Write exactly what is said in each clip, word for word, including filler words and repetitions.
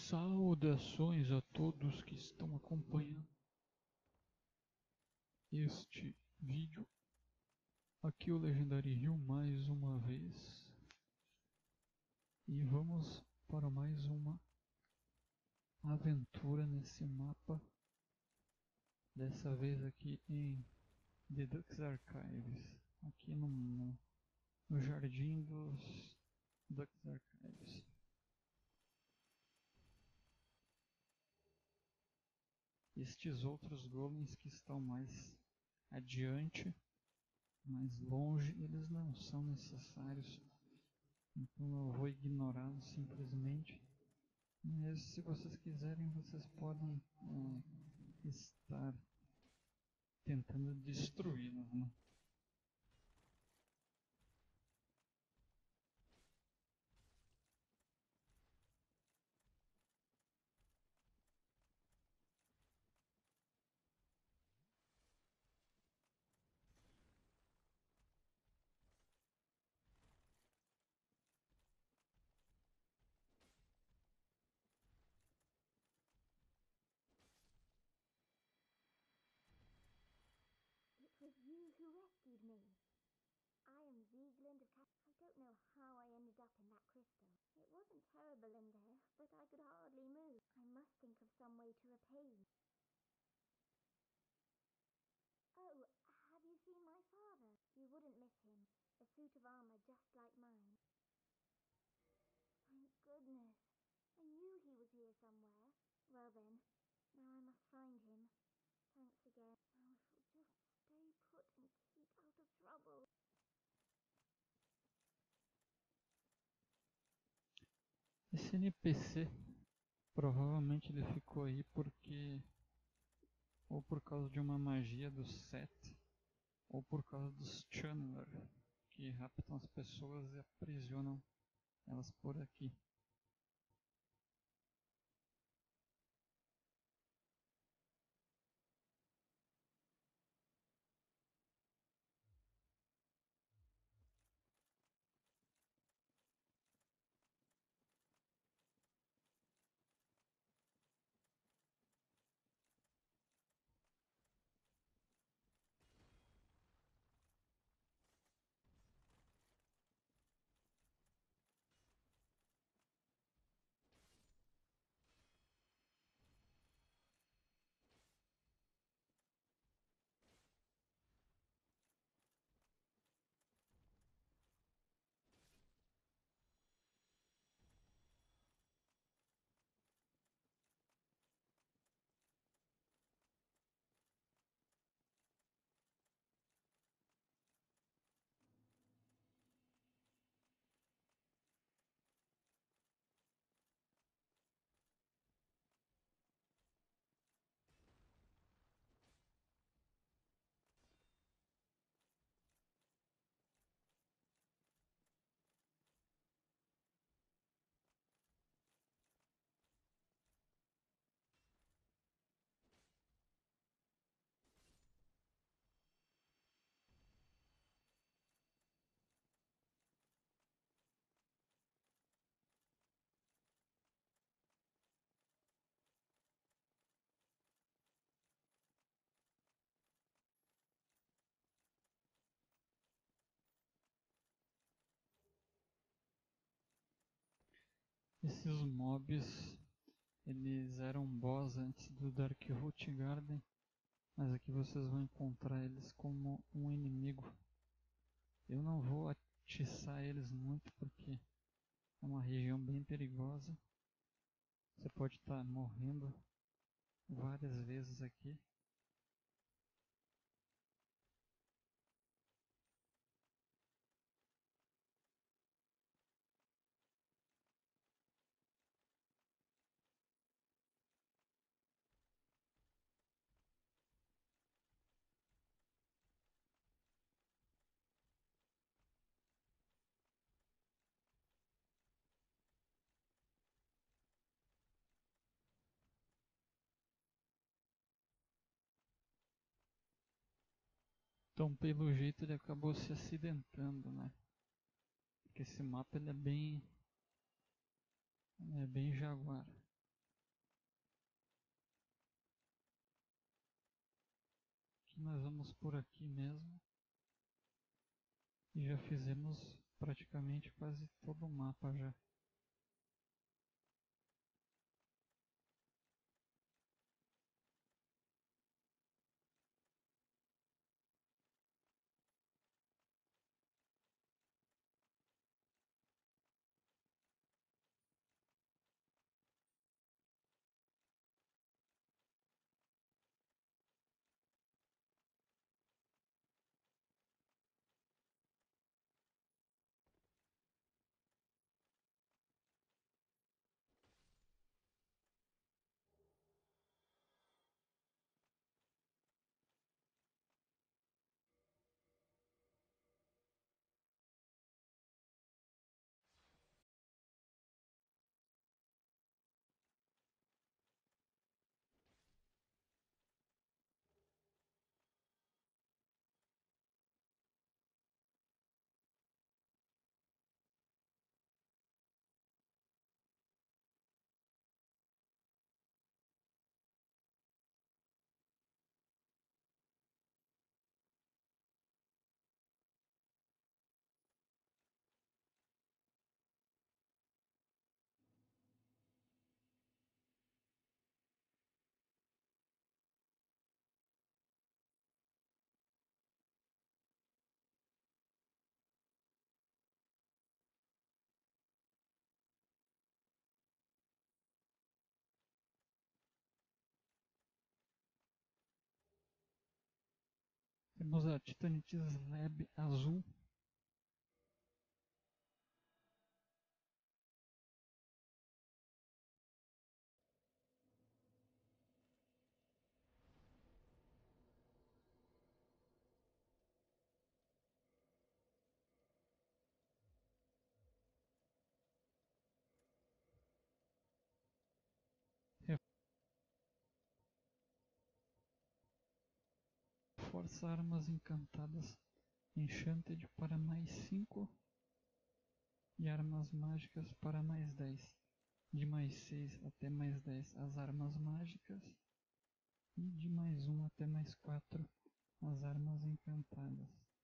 Saudações a todos que estão acompanhando este vídeo. Aqui é o Legendary Rio mais uma vez. E vamos para mais uma aventura nesse mapa. Dessa vez aqui em The Ducks Archives. Aqui no, no, no jardim dos Ducks Archives. Estes outros golems que estão mais adiante, mais longe, eles não são necessários, então eu vou ignorá-los simplesmente. Mas se vocês quiserem, vocês podem é, estar tentando destruí-los, né? It was you who rescued me. I am Sieglind of Cat. I don't know how I ended up in that crystal. It wasn't terrible in there, but I could hardly move. I must think of some way to repay you. Oh, have you seen my father? You wouldn't miss him. A suit of armor just like mine. Thank goodness. I knew he was here somewhere. Well then, now I must find him. Thanks again. Now if we'll just stay put and keep out of trouble. Esse N P C, provavelmente ele ficou aí porque, ou por causa de uma magia do Seth, ou por causa dos Channeler, que raptam as pessoas e aprisionam elas por aqui. Esses mobs, eles eram boss antes do Darkroot Garden, mas aqui vocês vão encontrar eles como um inimigo. Eu não vou atiçar eles muito porque é uma região bem perigosa. Você pode estar morrendo várias vezes aqui. Então, pelo jeito, ele acabou se acidentando, né? Porque esse mapa ele é bem, ele é bem jaguar. que nós vamos por aqui mesmo. E já fizemos praticamente quase todo o mapa já. Temos a Titanite Slab azul. Reforça armas encantadas Enchanted para mais cinco. E armas mágicas para mais dez. De mais seis até mais dez as armas mágicas. E de mais um até mais quatro as armas encantadas.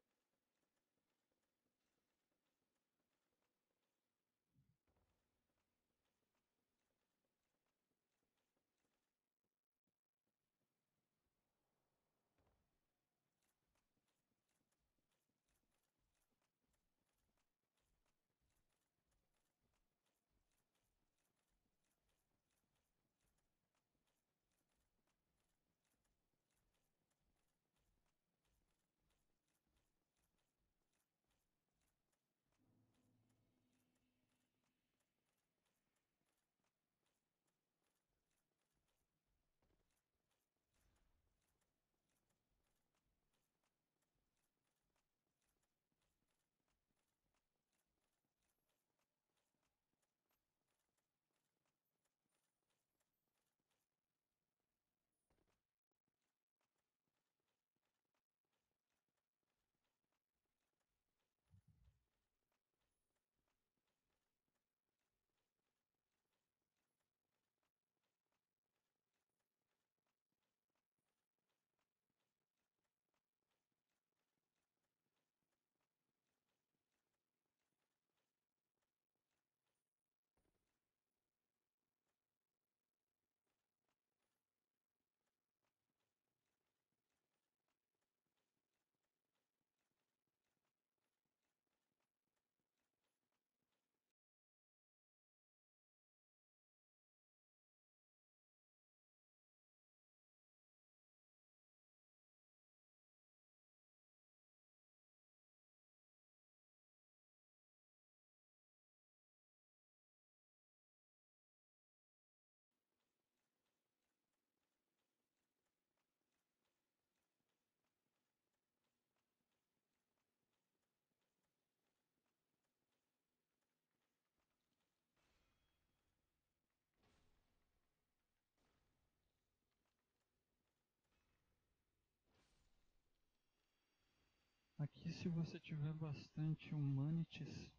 Aqui, se você tiver bastante Humanities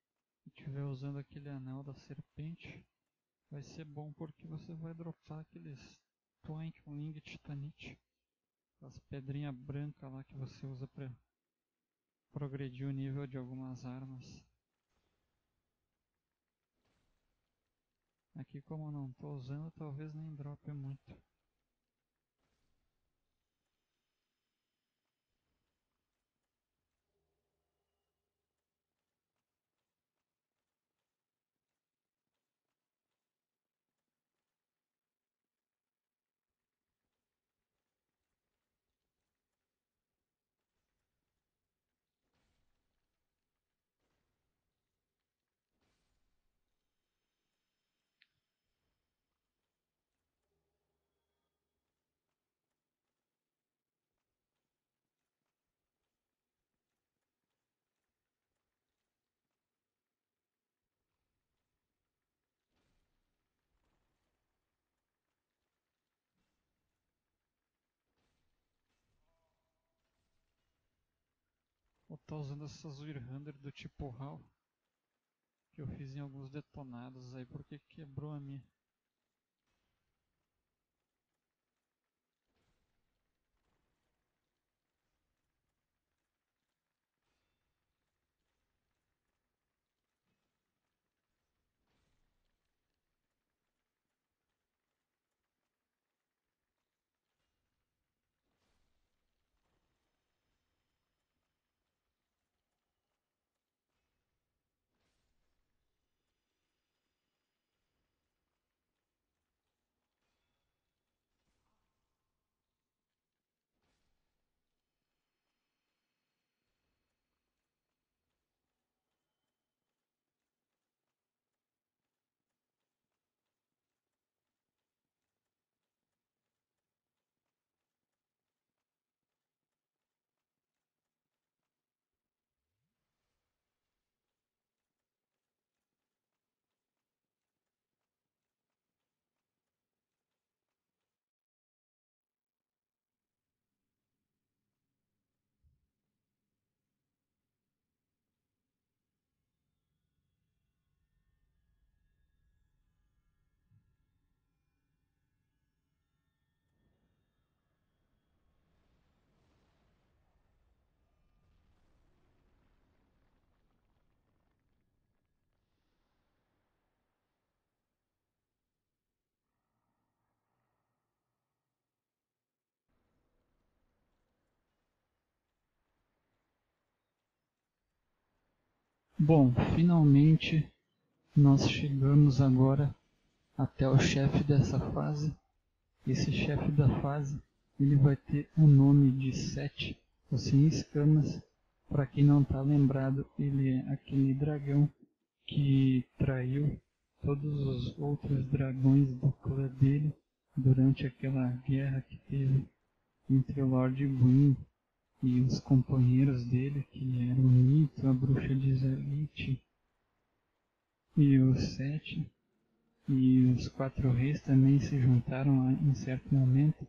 e tiver usando aquele anel da serpente, vai ser bom porque você vai dropar aqueles Twinkling Titanite as pedrinhas brancas lá que você usa para progredir o nível de algumas armas. Aqui, como eu não estou usando, talvez nem drope muito. Vou estar usando essas Wirhander do tipo R A W que eu fiz em alguns detonados aí porque quebrou a minha. Bom, finalmente nós chegamos agora até o chefe dessa fase. Esse chefe da fase ele vai ter o nome de Sete, o Sem Escamas. Para quem não está lembrado, ele é aquele dragão que traiu todos os outros dragões do clã dele durante aquela guerra que teve entre o Lord Gwyn e os companheiros dele, que eram o Nito, a Bruxa de Zelite e o Sete. E os quatro reis também se juntaram em certo momento.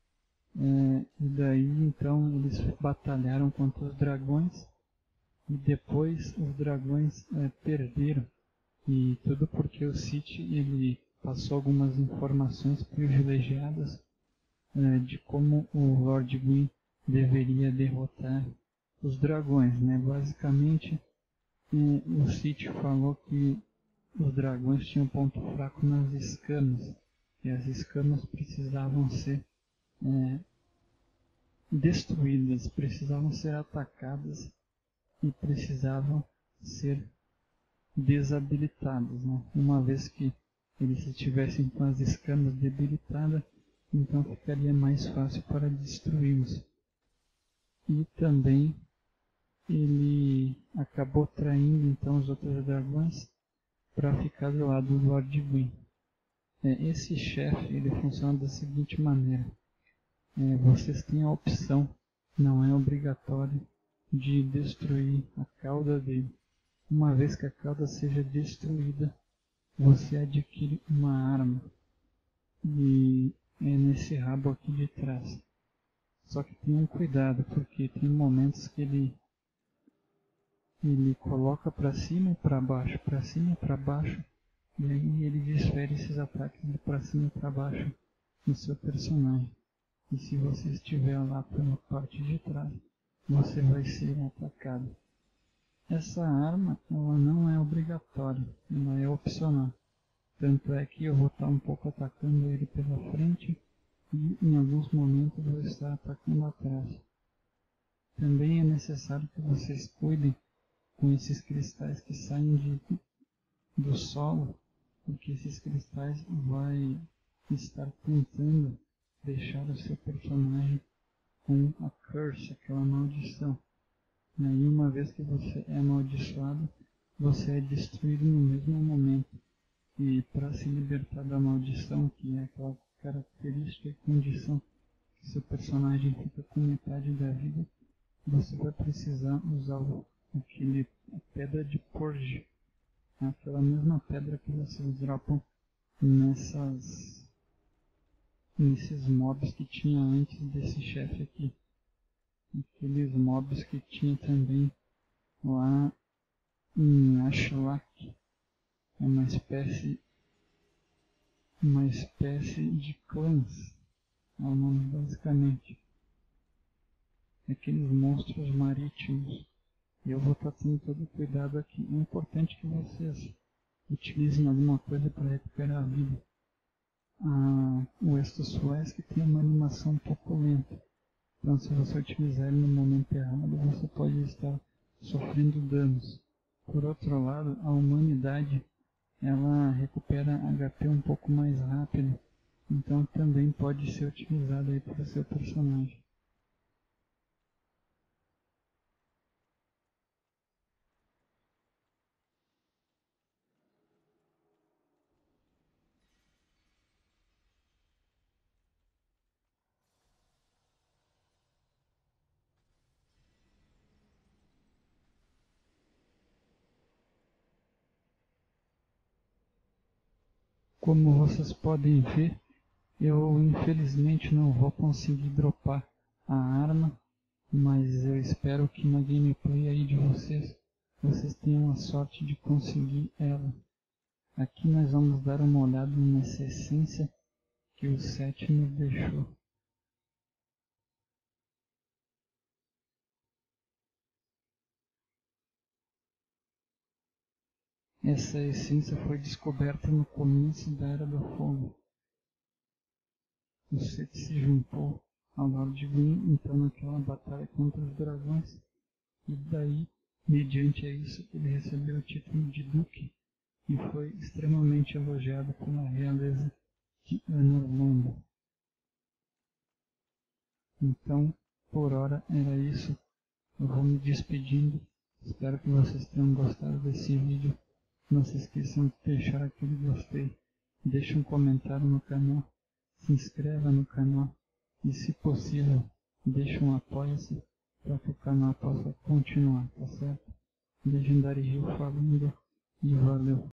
É, e daí então eles batalharam contra os dragões. E depois os dragões é, perderam. E tudo porque o City ele passou algumas informações privilegiadas é, de como o Lord Gwyn deveria derrotar os dragões, né? Basicamente, eh, o City falou que os dragões tinham ponto fraco nas escamas, e as escamas precisavam ser eh, destruídas, precisavam ser atacadas e precisavam ser desabilitadas, né? Uma vez que eles estivessem com as escamas debilitadas, então ficaria mais fácil para destruí-los. E também ele acabou traindo então os outros dragões para ficar do lado do Lord Gwyn. É, esse chefe ele funciona da seguinte maneira: é, vocês têm a opção, não é obrigatório, de destruir a cauda dele. Uma vez que a cauda seja destruída, você adquire uma arma, e é nesse rabo aqui de trás. Só que tenham cuidado, porque tem momentos que ele ele coloca para cima e para baixo, para cima e para baixo, e aí ele desfere esses ataques de para cima e para baixo no seu personagem. e se você estiver lá pela parte de trás, você vai ser atacado. Essa arma, ela não é obrigatória, ela é opcional. Tanto é que eu vou estar um pouco atacando ele pela frente e em alguns momentos vou estar atacando atrás. Também é necessário que vocês cuidem com esses cristais que saem de, do solo, porque esses cristais vai estar tentando deixar o seu personagem com a curse, aquela maldição. E aí, uma vez que você é amaldiçoado, você é destruído no mesmo momento. E para se libertar da maldição, que é aquela característica e condição que seu personagem fica com metade da vida, você vai precisar usar aquele, a pedra de Purge, aquela mesma pedra que vocês dropam nessas, nesses mobs que tinha antes desse chefe aqui. Aqueles mobs que tinha também lá em Ashlak. É uma espécie, uma espécie de clãs, é o nome basicamente. Aqueles monstros marítimos. E eu vou estar tendo todo o cuidado aqui. É importante que vocês utilizem alguma coisa para recuperar a vida. Ah, o Estus Flask tem uma animação um pouco lenta. Então se você utilizar ele no momento errado, você pode estar sofrendo danos. Por outro lado, a humanidade ela recupera H P um pouco mais rápido. Então também pode ser utilizado aí para seu personagem. Como vocês podem ver, eu infelizmente não vou conseguir dropar a arma, mas eu espero que na gameplay aí de vocês, vocês tenham a sorte de conseguir ela. Aqui nós vamos dar uma olhada nessa essência que o Seth nos deixou. Essa essência foi descoberta no começo da Era do Fogo. O Seth se juntou ao Lord Gwyn, então naquela batalha contra os dragões, e daí, mediante a isso, ele recebeu o título de Duque e foi extremamente elogiado pela realeza de Anor Londo. Então, por hora era isso. Eu vou me despedindo. Espero que vocês tenham gostado desse vídeo. Não se esqueçam de deixar aquele gostei. Deixe um comentário no canal. Se inscreva no canal. E se possível, deixe um apoia-se para que o canal possa continuar, tá certo? Legendary Rio falando e valeu!